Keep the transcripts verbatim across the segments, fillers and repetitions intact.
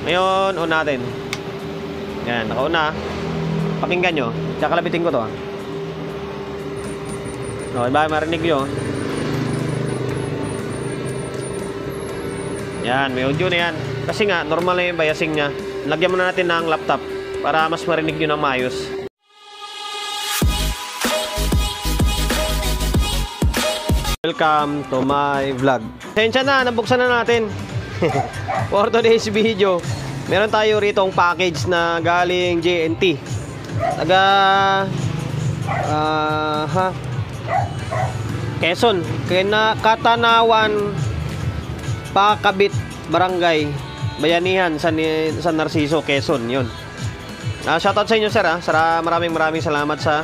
Ngayon, on natin. Yan, nakauna. Pakinggan nyo. Tsaka kalabitin ko to. Okay ba? Marinig nyo. Yan, may audio na yan. Kasi nga, normal na yung biasing niya. Lagyan muna natin ng laptop para mas marinig nyo ng maayos. Welcome to my vlog. Sensya na, nabuksan na natin. For today's video, meron tayo ritong package na galing J N T. Taga uh, ha Quezon, kina Katanawan, Pakabit, Barangay Bayanihan, San, San Narciso, Quezon. Yun. Uh, shoutout sa inyo, sir. Ha? Sara, maraming maraming salamat sa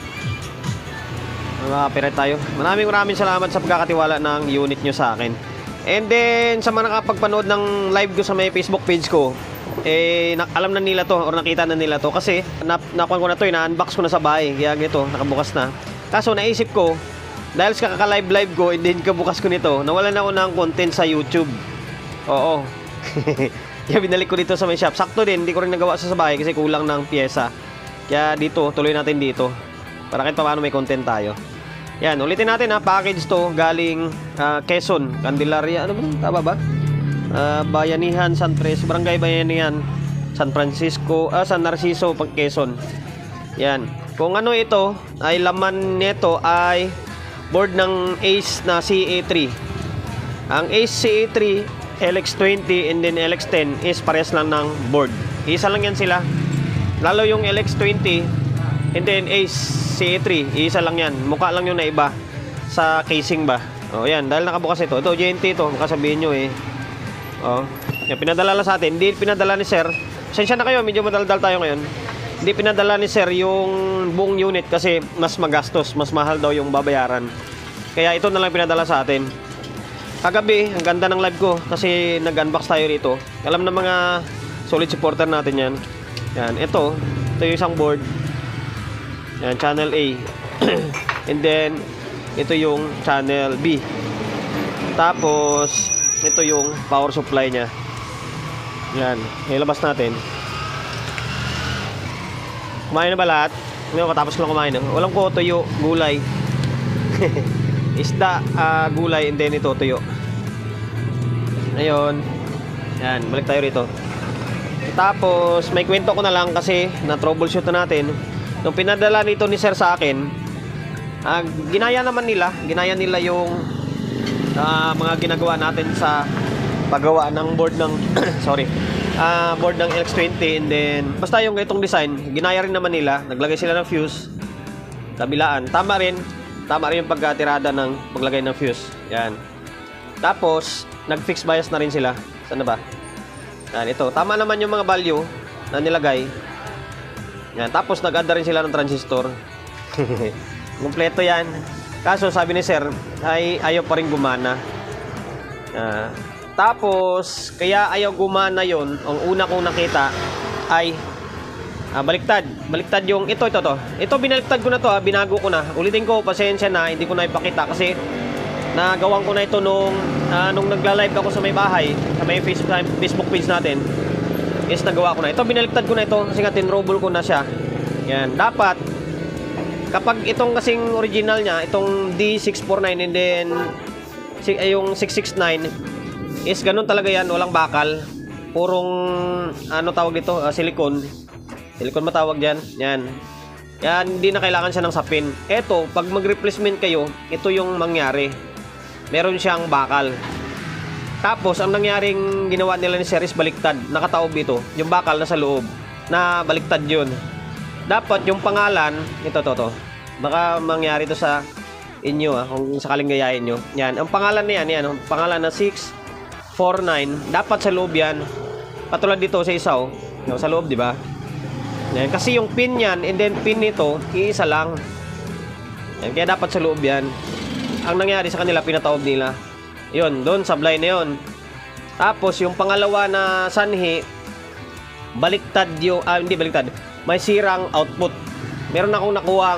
mga tayo. Maraming maraming salamat sa pagkakatiwala ng unit nyo sa akin. And then, sa mga nakapagpanood ng live ko sa may Facebook page ko, eh, na, alam na nila to, or nakita na nila to. Kasi, na, nakuha ko na to, eh, na-unbox ko na sa bahay. Kaya ganito, nakabukas na. Kaso, naisip ko, dahil sa kakalive-live ko, and then kabukas ko nito, nawalan na ako ng content sa YouTube. Oo. Kaya binalik ko dito sa may shop. Sakto din, hindi ko rin nagawa sa bahay kasi kulang ng pyesa. Kaya dito, tuloy natin dito. Para kahit paano may content tayo. Yan, ulitin natin ha, package to galing uh, Quezon, Candelaria, ano ba? Tama ba? Uh, Bayanihan, San Tres, Barangay Bayanihan, San Francisco, ah, San Narciso, pag Quezon. Yan. Kung ano ito, ay laman nito ay board ng Ace na C A three. Ang Ace C A three, L X twenty and then L X ten is parehas lang ng board. Isa lang yan sila. Lalo yung L X twenty and then Ace C A three, isa lang yan. Mukha lang yung naiba sa casing ba. O yan, dahil nakabukas ito. Ito, J N T ito. Makasabihin nyo eh. O, yan, pinadala lang sa atin. Hindi pinadala ni sir. Sensya na kayo, medyo madaldal tayo ngayon. Hindi pinadala ni sir yung buong unit kasi mas magastos. Mas mahal daw yung babayaran. Kaya ito na lang pinadala sa atin. Kagabi, ang ganda ng live ko kasi nag-unbox tayo rito. Alam na mga solid supporter natin yan. Yan, ito. Ito yung isang board. Yan, channel A. And then ito yung channel B. Tapos ito yung power supply nya. Yan, ilabas natin. Kumain na ba lahat? Ngayon, katapos ko lang kumain. Walang ko, tuyo, gulay. Isda, uh, gulay, and then ito, tuyo. Ayun. Yan, balik tayo rito. Tapos may kwento ko na lang kasi na troubleshoot na natin. Nung pinadala nito ni sir sa akin, uh, ginaya naman nila, ginaya nila yung uh, mga ginagawa natin sa paggawa ng board ng sorry, uh, board ng L X twenty, and then basta yung itong design, ginaya rin naman nila, naglagay sila ng fuse, kabilaan, tama rin, tama rin yung pagkatirada ng paglagay ng fuse, yan. Tapos, nag-fix bias na rin sila, saan na ba? Yan, ito, tama naman yung mga value na nilagay. Yan, tapos nag-add rin sila ng transistor. Kompleto yan. Kaso sabi ni sir, ay ayaw pa rin gumana. Uh, tapos, kaya ayaw gumana yon. Ang una kong nakita ay uh, baliktad. Baliktad yung, ito, ito, to. Ito, binaliktad ko na to, ha, binago ko na. Ulitin ko, pasensya na, hindi ko na ipakita kasi nagawang ko na ito nung, uh, nung nagla-live ako sa may bahay, sa may Facebook, Facebook page natin. Is nagawa ko na. Ito, binaliktad ko na ito kasi nga tinrouble ko na siya. Yan. Dapat, kapag itong kasing original niya, itong D six forty-nine and then ay, yung six sixty-nine is ganun talaga yan. Walang bakal. Purong, ano tawag dito? Uh, silicone. Silicone matawag dyan. Yan. Yan, hindi na kailangan siya ng sapin. Ito, pag mag-replacement kayo, ito yung mangyari. Meron siyang bakal. Tapos, ang nangyaring ginawa nila ni Series baliktad, nakataob ito. Yung bakal nasa loob, na baliktad yun. Dapat yung pangalan, ito, to, to. Baka mangyari to sa inyo, ah, kung sakaling gayahin nyo. Yan, ang pangalan na yan, yan, ang pangalan na six forty-nine, dapat sa loob yan. Katulad dito sa isaw, no, sa loob, di ba? Yan, kasi yung pin yan, and then pin nito, iisa lang. Yan, kaya dapat sa loob yan. Ang nangyari sa kanila, pinataob nila. Yun, doon, sablay na yun. Tapos, yung pangalawa na sanhi, baliktad yung, ah, hindi baliktad, may sirang output. Meron akong nakuhang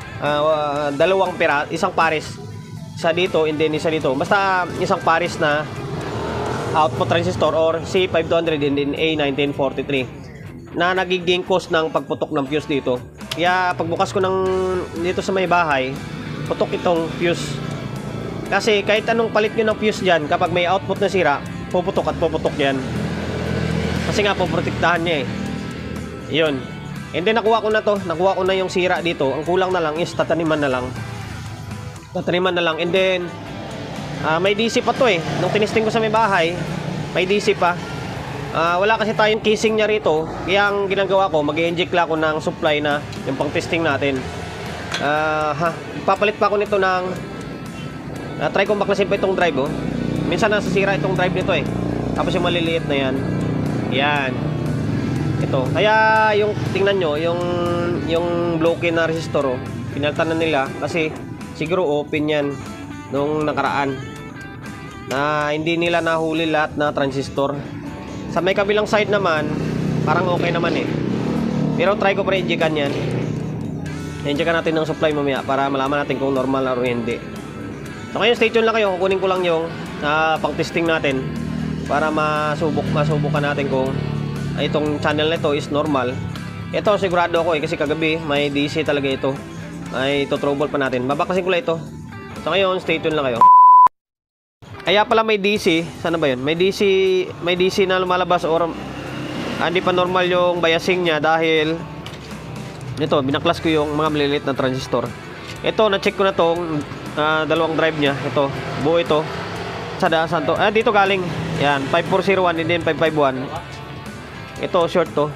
uh, dalawang pera, isang pares. Isa dito, and then isa dito. Basta isang pares na output transistor or C five two hundred and then A nineteen forty-three na nagiging cause ng pagputok ng fuse dito. Kaya pagbukas ko ng dito sa may bahay, putok itong fuse. Kasi kahit anong palit nyo ng fuse dyan, kapag may output na sira, puputok at puputok yan. Kasi nga poprotektahan niya eh. Yun. And then nakuha ko na to, nakuha ko na yung sira dito. Ang kulang na lang is tataniman na lang. Tataniman na lang. And then uh, may D C pa to eh. Nung tinisting ko sa may bahay, may D C pa. Uh, wala kasi tayong casing niya rito. Kaya ang ginagawa ko, mag-inject lang ako ng supply na yung pang testing natin. Uh, ha, papalit pa ako nito ng uh, try kong baklasin pa itong drive oh. Minsan nasasira itong drive nito eh. Tapos yung maliliit na yan, yan ito. Kaya yung tingnan nyo, yung yung broken na resistor oh, pinalitan na nila kasi siguro open yan nung nakaraan na hindi nila nahuli lahat na transistor. Sa may kabilang side naman, parang okay naman eh. Pero try ko pa i-injectan yan. I-injectan natin ng supply mamaya para malaman natin kung normal na o hindi. So ngayon stay tuned lang kayo, kukunin ko lang yung uh, pang testing natin para masubok, masubukan natin kung uh, itong channel nito is normal. Ito sigurado ako eh, kasi kagabi may D C talaga ito. Ay ito trouble pa natin. Babaklasin ko lang ito. So ngayon stay tuned lang kayo. Kaya pala may D C, sana ba yun? May D C, may D C na lumalabas or ah, hindi pa normal yung biasing niya dahil nito, binaklas ko yung mga maliliit na transistor. Ito, na-check ko na tong uh, dalawang drive niya. Ito, buo ito. Sa saan to? Ah, dito galing. Yan, five four zero one and then five five one. Ito, short to.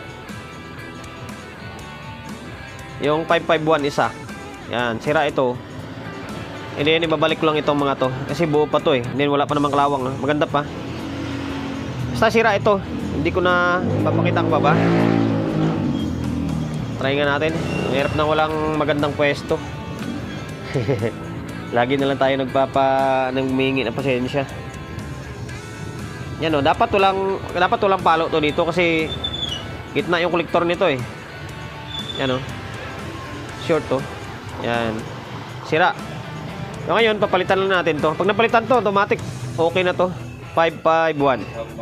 Yung five five one isa. Yan, sira ito. And then ibabalik ko lang itong mga to kasi buo pa to eh. And then wala pa namang kalawang, maganda pa. Basta sira ito. Hindi ko na papakita ko pa ba. Try nga natin. Ang hirap na walang magandang pwesto. Lagi na lang tayo nagpapa nang humingi ng pasensya. Yan oh, dapat tulang dapat tulang palo to dito kasi gitna yung kolektor nito eh. Yan oh. Short to. Yan. Sira. So ngayon, papalitan lang natin to. Pag napalitan to, automatic, okay na to. five five one.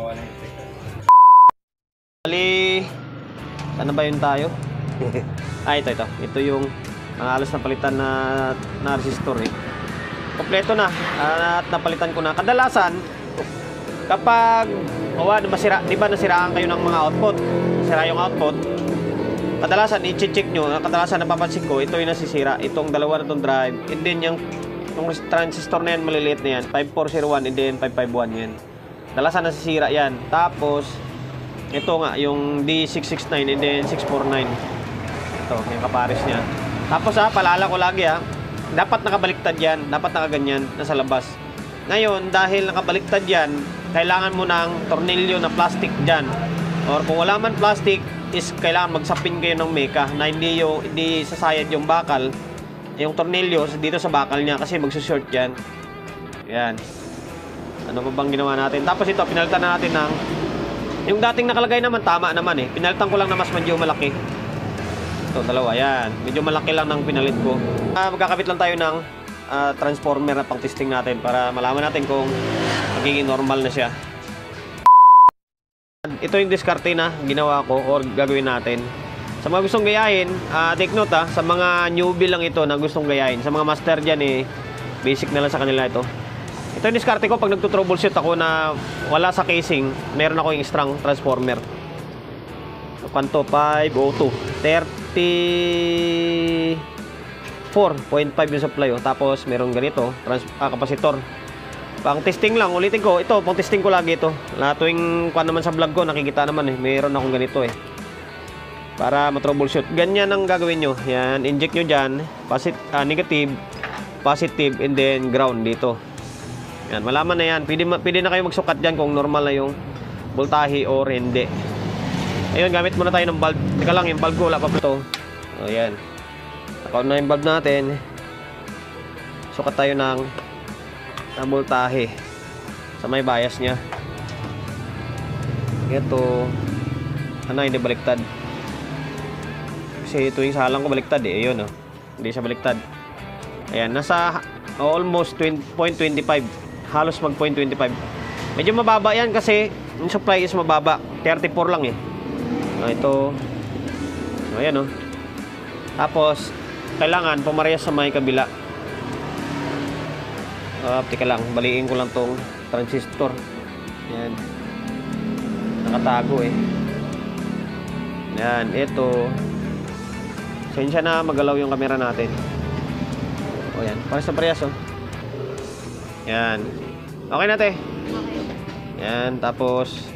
Bali, saan ba yun tayo? Ah, ito, ito. Ito yung uh, alas na palitan na, na resistor eh. Kompleto na. Uh, at napalitan ko na. Kadalasan, kapag, oh, masira, di ba nasiraan kayo ng mga output? Nasira yung output. Kadalasan, i-check nyo. Kadalasan, napapansin ko, ito yung nasisira. Itong dalawa na itong drive. And then, yung yung transistor na yan, maliliit na yan, five four zero one and then five five one yan. Dalasan nasisira yan. Tapos, ito nga, yung D six six nine and then six four nine. Ito, yung kapares niya. Tapos ha, paalala ko lagi ha, dapat nakabaliktad yan, dapat nakaganyan, nasa labas. Ngayon, dahil nakabaliktad yan, kailangan mo ng tornilyo na plastic dyan. Or kung wala man plastic, is kailangan magsapin kayo ng meka na hindi, yung, hindi sasayad yung bakal. Yung tornilyo dito sa bakal niya kasi magsushort yan. Yan. Ano pa bang ginawa natin? Tapos ito, pinalitan na natin ng yung dating nakalagay naman, tama naman eh. Pinalitan ko lang na mas medyo malaki. Ito, dalawa. Yan. Medyo malaki lang ng pinalit ko. Uh, magkakabit lang tayo ng uh, transformer na pang testing natin para malaman natin kung magiging normal na siya. Ito yung diskarte na ginawa ko or gagawin natin. Sa mga gustong gayahin, uh, take note ha, sa mga newbie lang ito na gustong gayahin. Sa mga master dyan eh, basic na lang sa kanila ito. Ito yung diskarte ko pag nagtutroubleshoot ako na wala sa casing, meron ako yung strong transformer. Kanto five oh two, thirty-four point five yung supply oh. Tapos meron ganito, trans ah, kapasitor. Pang testing lang, ulitin ko, ito, pang testing ko lagi ito. Lahat tuwing kuan naman sa vlog ko, nakikita naman eh, meron akong ganito eh. Para ma-troubleshoot. Ganyan ang gagawin nyo. Yan, inject nyo dyan. Posit uh, negative, positive, and then ground dito. Yan, malaman na yan. Pwede, pwede na kayo magsukat dyan kung normal na yung voltahe or hindi. Ayun, gamit muna tayo ng bulb. Teka lang, yung bulb ko, wala pa po ito. O, yan. Nakaon na yung bulb natin. Sukat tayo ng, ng voltahe sa may bias nya. Ito. Ano, hindi baliktad. Kasi ito yung salang ko baliktad eh. Ayun oh. Hindi siya baliktad. Ayan, nasa almost zero point two five. Halos mag zero point two five. Medyo mababa yan kasi yung supply is mababa. thirty-four lang eh. So, ito. So, ayan oh. Tapos, kailangan pumarehas sa may kabila. Uh, tika lang, baliin ko lang tong transistor. Yan. Nakatago eh. Yan, ito. Sensya na magalaw yung camera natin. O yan, parehas na parehas oh. Yan. Okay na te. Yan, tapos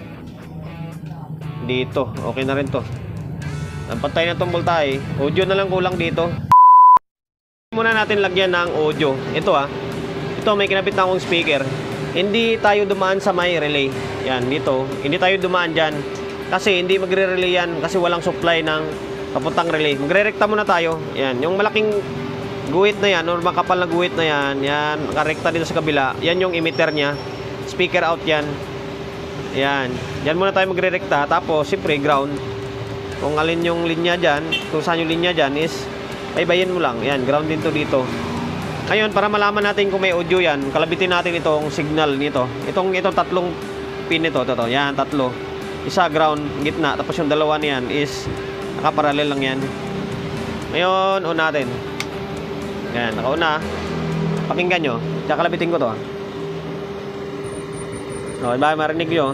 dito, okay na rin to. Ang pantay na itong voltahe. Audio na lang kulang dito. Muna natin lagyan ng audio. Ito ah. Ito may kinabit na akong speaker. Hindi tayo dumaan sa may relay. Yan, dito. Hindi tayo dumaan dyan. Kasi hindi magre-relay yan. Kasi walang supply ng papuntang relay. Magre-rekta muna tayo. Yan, yung malaking guhit na yan, or makapal na guhit na yan. Yan, nakarekta dito sa kabila. Yan yung emitter niya. Speaker out yan. Yan. Yan muna tayo magre-rekta. Tapos, siyempre, ground. Kung alin yung linya dyan, kung saan yung linya dyan is, baybayin mo lang. Yan, ground din to dito. Ngayon, para malaman natin kung may audio yan, kalabitin natin itong signal nito. Itong, itong tatlong pin nito. Ito, ito. Yan, tatlo. Isa ground, gitna. Tapos yung dalawa niyan is, nakaparallel lang yan. Ngayon, on natin. Yan, nakauna. Pakinggan nyo. Tsaka kalabitin ko to. Okay ba, marinig nyo?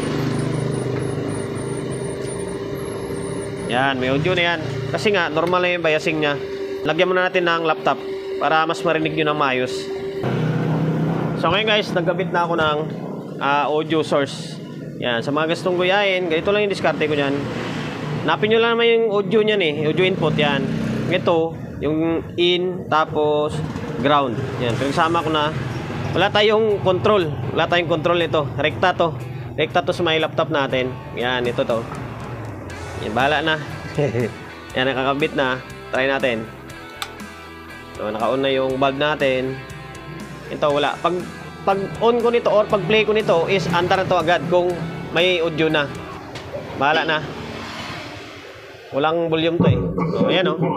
Yan, may audio na yan. Kasi nga, normal na yung biasing nya. Lagyan muna natin ng laptop para mas marinig nyo ng maayos. So ngayon guys, nagkabit na ako ng uh, audio source. Yan, sa mga gustong guyain, ganito lang yung diskarte ko dyan. Napin nyo lang naman yung audio nyan eh, audio input yan. Ito, yung in, tapos ground. Yan, pinagsama ko na. Wala tayong control. Wala tayong control nito. Rekta to. Rekta to sa may laptop natin. Yan, ito to. Yan, bahala na. Yan, nakakabit na. Try natin. So, naka-on na yung bulb natin. Ito, wala. Pag, pag on ko nito or pag play ko nito is andar na to agad kung may audio na. Bahala na. Walang volume to eh. So, ayan oh.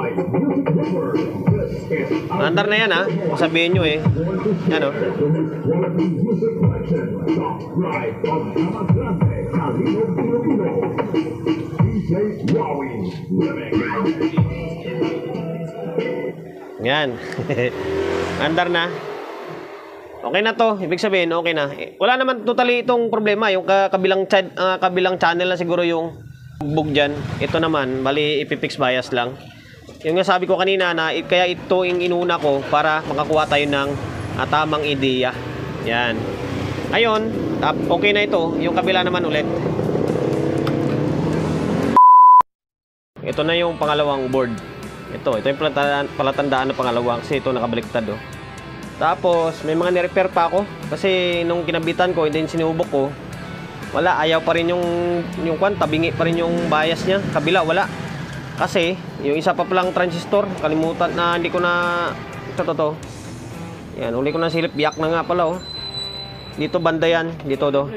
Andar na yan ha. Sabihin nyo eh. Yan oh. Yan. Andar na. Okay na to. Ibig sabihin, okay na. Eh, wala naman totally itong problema. Yung kabilang, uh, kabilang channel na siguro yung bug dyan. Ito naman, bali ipipix bias lang. Yung nga sabi ko kanina na kaya ito yung inuna ko para makakuha tayo ng uh, tamang ideya. Yan. Ayun, okay na ito. Yung kabila naman ulit. Ito na yung pangalawang board. Ito, ito yung palatandaan, palatandaan na pangalawa kasi ito nakabaliktad oh. Tapos may mga ni-repair pa ako kasi nung kinabitan ko, hindi sinubok ko. Wala, ayaw pa rin yung yung kwan, tabingi pa rin yung bias niya. Kabila wala. Kasi yung isa pa palang transistor, kalimutan na hindi ko na ito to, to. Yan, uli ko na silip, biyak na nga pala oh. Dito banda yan, dito do.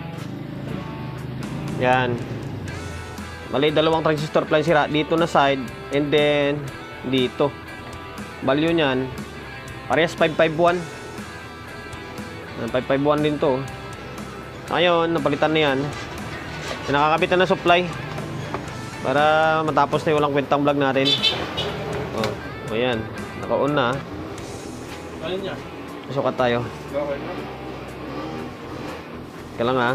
Yan. Bali dalawang transistor pala sira dito na side and then dito. Value niyan parehas five five one. five five one din to. Ayun, napalitan na yan. Nakakabitan na supply para matapos na yung walang kwentang vlog natin. Oh, ayan. Naka-on na. Alin niya? Sukat tayo. Kaya lang ha.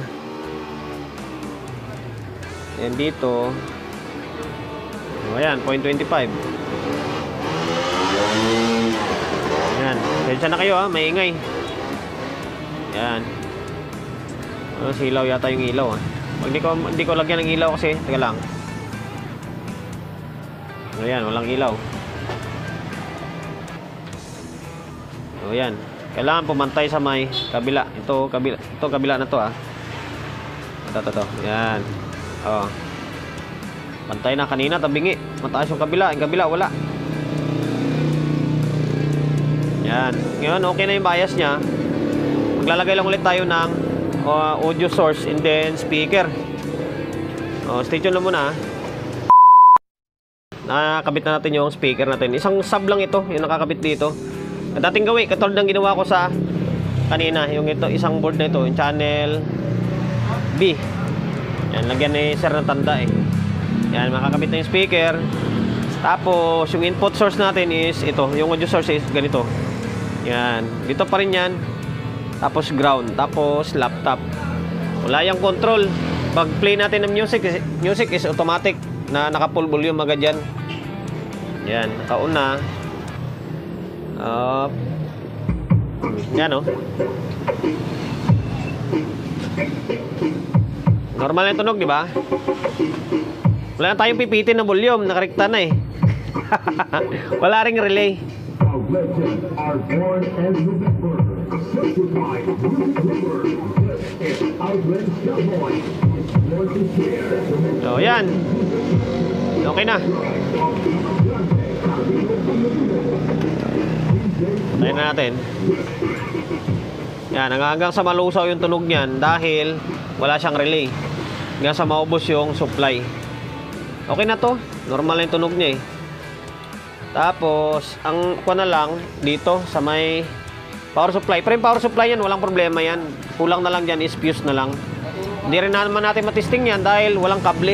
Ayan dito. Oh, ayan, zero point two five. Ayan. Sensya na kayo ha, maingay. Ayan. Oh, silaw yata yung ilaw ah. Hindi ko hindi ko lagyan ng ilaw kasi teka lang. Ayan, walang ilaw. O yan. Kailangan pumantay sa may kabila. Ito kabila, ito kabila na to ah. Ito ito to. Yan. Oh. Pantay na kanina tabingi. Mataas yung kabila, yung kabila wala. Yan. Ngayon okay na yung bias niya. Maglalagay lang ulit tayo ng uh, audio source and then speaker. Oh, stay tuned lang muna. Nakakabit na natin yung speaker natin. Isang sub lang ito, yung nakakabit dito. Dating gawin, katulad ng ginawa ko sa kanina, yung ito, isang board na ito, yung channel B. Yan, lagyan ni sir ng tanda eh. Yan, makakabit na yung speaker. Tapos, yung input source natin is ito. Yung audio source is ganito. Yan, dito pa rin yan. Tapos ground, tapos laptop. Wala yung control. Pag play natin ng music, music is automatic na naka-full volume agad yan. Yan, nakauna. Uh, yan oh. Normal yung tunog, di ba? Wala na tayong pipitin ng volume, nakarekta na eh. Wala ring relay. So, yan. Okay na. Tayo na natin. Yan, hanggang sa malusaw yung tunog niyan dahil wala siyang relay. Hanggang sa maubos yung supply. Okay na to. Normal yung tunog niya eh. Tapos, ang ko na lang dito sa may power supply. Pero yung power supply yan, walang problema yan. Kulang na lang dyan is fuse na lang. Hindi rin naman natin matisting yan dahil walang kable.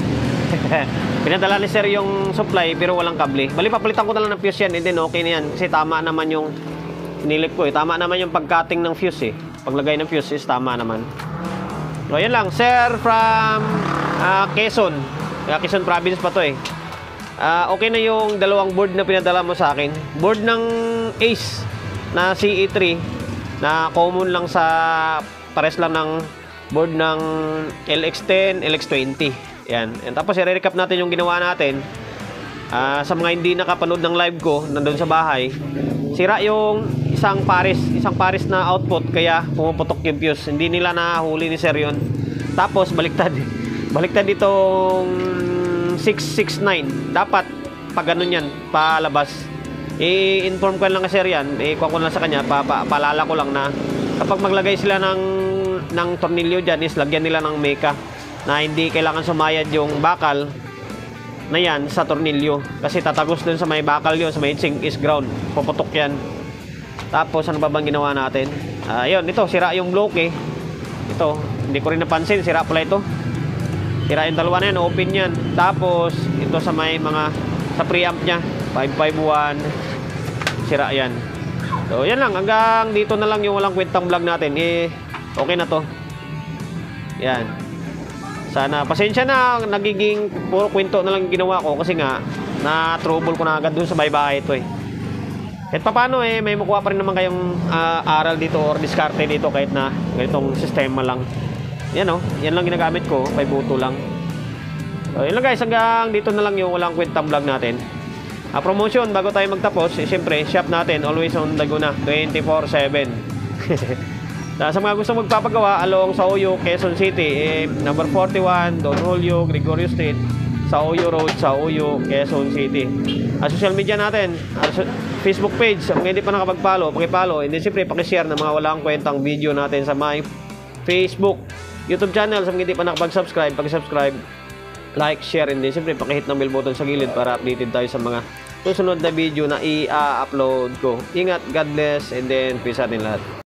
Pinadala ni sir yung supply pero walang kable. Bali, papalitan ko na lang ng fuse yan. And then okay na yan. Kasi tama naman yung nilip ko eh. Tama naman yung pagcutting ng fuse eh. Paglagay ng fuse is tama naman. So, yan lang. Sir from uh, Quezon. Kaya Quezon province pa to eh. Uh, okay na yung dalawang board na pinadala mo sa akin. Board ng Ace na C E three na common lang sa pares lang ng board ng L X ten, L X twenty. Yan. And tapos i-recap natin yung ginawa natin. Uh, sa mga hindi nakapanood ng live ko nandun sa bahay, sira yung isang pares, isang pares na output kaya pumuputok yung fuse. Hindi nila nahuli ni sir yun. Tapos baliktad. Baliktad itong six six nine. Dapat pag ganun yan, palabas. I-inform ko lang kasi yan. I-kuha ko lang sa kanya. Pa, pa, paalala ko lang na kapag maglagay sila ng, ng tornilyo dyan is lagyan nila ng meka na hindi kailangan sumayad yung bakal na yan sa tornilyo. Kasi tatagos dun sa may bakal yun, sa may zinc is ground. Puputok yan. Tapos ano ba bang ginawa natin? Ayun, uh, ito, sira yung bloke. Ito, hindi ko rin napansin. Sira pala ito. Sira yung dalawa na yan, open yan. Tapos, ito sa may mga, sa preamp nya, five five one, sira yan. So, yan lang. Hanggang dito na lang yung walang kwentang vlog natin. Eh, okay na to. Yan. Sana, pasensya na, nagiging puro kwento na lang yung ginawa ko. Kasi nga, na-trouble ko na agad dun sa may bahay ito eh. Kahit pa paano eh, may makuha pa rin naman kayong uh, aral dito or diskarte dito kahit na ganitong sistema lang. Yan o, oh, yan lang ginagamit ko, may buto lang. So, yun lang guys, hanggang dito na lang yung walang kwentang vlog natin. Uh, promotion, bago tayo magtapos, eh, siyempre, shop natin, always on Laguna, twenty-four seven. Sa mga gusto magpapagawa, along sa Oyo, Quezon City, eh, number forty-one, Don Julio, Gregorio Street, sa Oyo Road, sa Oyo, Quezon City. Uh, social media natin, uh, Facebook page, kung hindi pa nakapag-follow, pakipollow, and then siyempre, pakishare ng mga walang kwentang video natin sa my Facebook, YouTube channel. Sa mga hindi pa nakapag-subscribe, pag-subscribe, like, share, and then siyempre pakihit ng bell button sa gilid para updated tayo sa mga susunod na video na i-upload ko. Ingat, God bless, and then peace atin lahat.